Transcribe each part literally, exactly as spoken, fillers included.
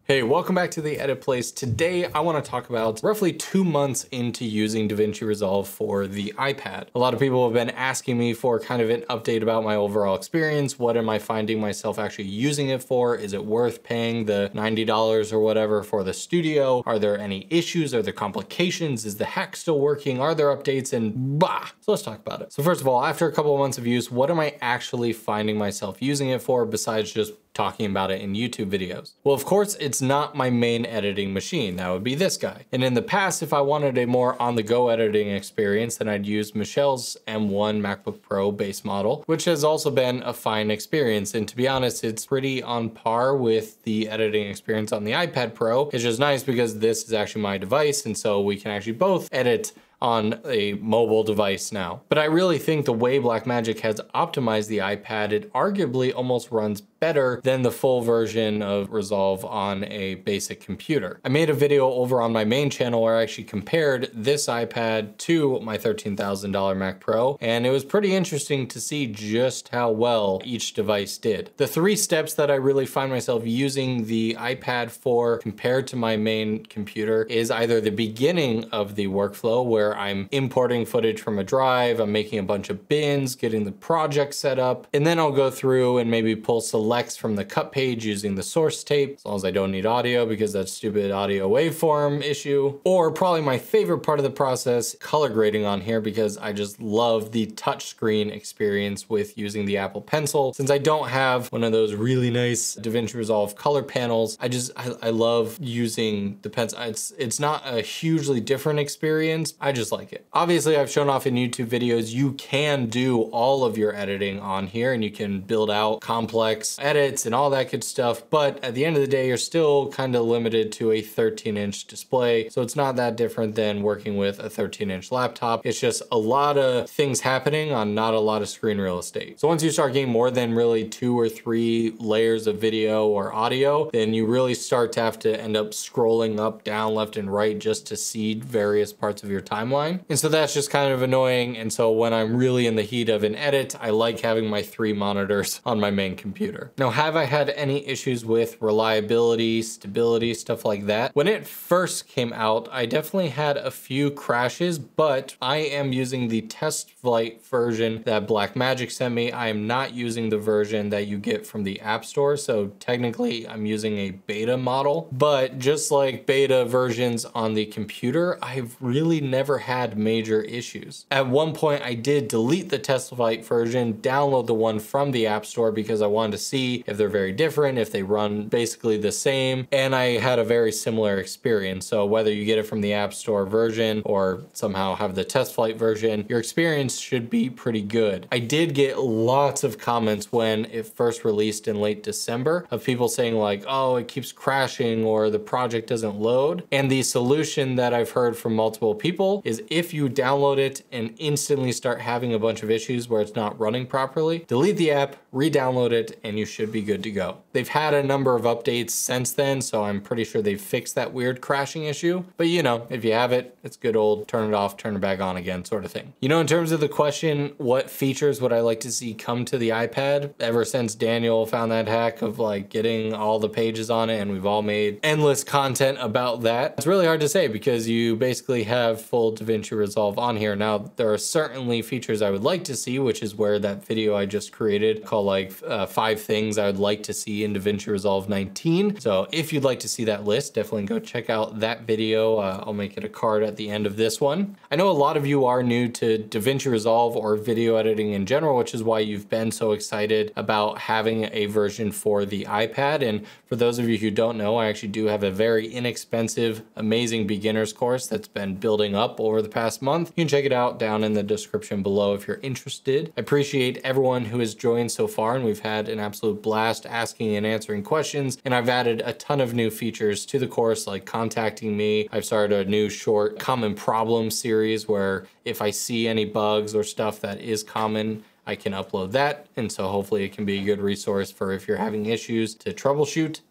Hey, welcome back to the Edit Place. Today, I want to talk about roughly two months into using DaVinci Resolve for the iPad. A lot of people have been asking me for kind of an update about my overall experience. What am I finding myself actually using it for? Is it worth paying the ninety dollars or whatever for the studio? Are there any issues? Are there complications? Is the hack still working? Are there updates? And bah! So let's talk about it. So first of all, after a couple of months of use, what am I actually finding myself using it for besides just talking about it in YouTube videos? Well, of course, it's not my main editing machine. That would be this guy. And in the past, if I wanted a more on-the-go editing experience, then I'd use Michelle's M one MacBook Pro base model, which has also been a fine experience. And to be honest, it's pretty on par with the editing experience on the iPad Pro. It's just nice because this is actually my device, and so we can actually both edit on a mobile device now. But I really think the way Blackmagic has optimized the iPad, it arguably almost runs better than the full version of Resolve on a basic computer. I made a video over on my main channel where I actually compared this iPad to my thirteen thousand dollar Mac Pro, and it was pretty interesting to see just how well each device did. The three steps that I really find myself using the iPad for compared to my main computer is either the beginning of the workflow where I'm importing footage from a drive, I'm making a bunch of bins, getting the project set up, and then I'll go through and maybe pull selects from the cut page using the source tape, as long as I don't need audio because that stupid audio waveform issue. Or probably my favorite part of the process, color grading on here, because I just love the touchscreen experience with using the Apple Pencil. Since I don't have one of those really nice DaVinci Resolve color panels, I just, I, I love using the pencil. It's, it's not a hugely different experience. I just like it. Obviously, I've shown off in YouTube videos, you can do all of your editing on here and you can build out complex edits and all that good stuff. But at the end of the day, you're still kind of limited to a thirteen inch display. So it's not that different than working with a thirteen inch laptop. It's just a lot of things happening on not a lot of screen real estate. So once you start getting more than really two or three layers of video or audio, then you really start to have to end up scrolling up, down, left, and right just to see various parts of your timeline. And so that's just kind of annoying. And so when I'm really in the heat of an edit, I like having my three monitors on my main computer. Now, have I had any issues with reliability, stability, stuff like that? When it first came out, I definitely had a few crashes, but I am using the test flight version that Blackmagic sent me. I am not using the version that you get from the App Store. So technically I'm using a beta model, but just like beta versions on the computer, I've really never had major issues. At one point I did delete the test flight version, download the one from the App Store because I wanted to see if they're very different, if they run basically the same, and I had a very similar experience. So whether you get it from the App Store version or somehow have the test flight version, your experience should be pretty good. I did get lots of comments when it first released in late December of people saying like, oh, it keeps crashing or the project doesn't load. And the solution that I've heard from multiple people is if you download it and instantly start having a bunch of issues where it's not running properly, delete the app, re-download it, and you should be good to go. They've had a number of updates since then, so I'm pretty sure they've fixed that weird crashing issue. But you know, if you have it, it's good old turn it off, turn it back on again sort of thing. You know, in terms of the question, what features would I like to see come to the iPad? Ever since Daniel found that hack of like getting all the pages on it, and we've all made endless content about that, it's really hard to say because you basically have full DaVinci Resolve on here. Now, there are certainly features I would like to see, which is where that video I just created called like uh, five things I would like to see in DaVinci Resolve nineteen. So if you'd like to see that list, definitely go check out that video. Uh, I'll make it a card at the end of this one. I know a lot of you are new to DaVinci Resolve or video editing in general, which is why you've been so excited about having a version for the iPad. And for those of you who don't know, I actually do have a very inexpensive, amazing beginner's course that's been building up over the past month. You can check it out down in the description below if you're interested. I appreciate everyone who has joined so far, and we've had an absolute blast asking and answering questions. And I've added a ton of new features to the course, like contacting me. I've started a new short common problem series where if I see any bugs or stuff that is common, I can upload that. And so hopefully it can be a good resource for if you're having issues to troubleshoot.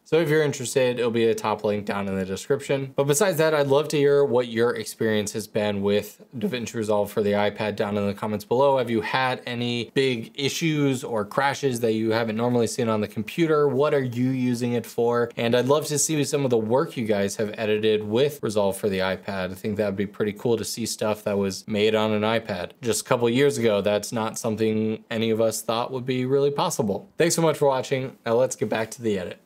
So if you're interested, it'll be a top link down in the description. But besides that, I'd love to hear what your experience has been with DaVinci Resolve for the iPad down in the comments below. Have you had any big issues or crashes that you haven't normally seen on the computer? What are you using it for? And I'd love to see some of the work you guys have edited with Resolve for the iPad. I think that'd be pretty cool to see stuff that was made on an iPad. Just a couple years ago, that's not something any of us thought would be really possible. Thanks so much for watching. Now let's get back to the edit.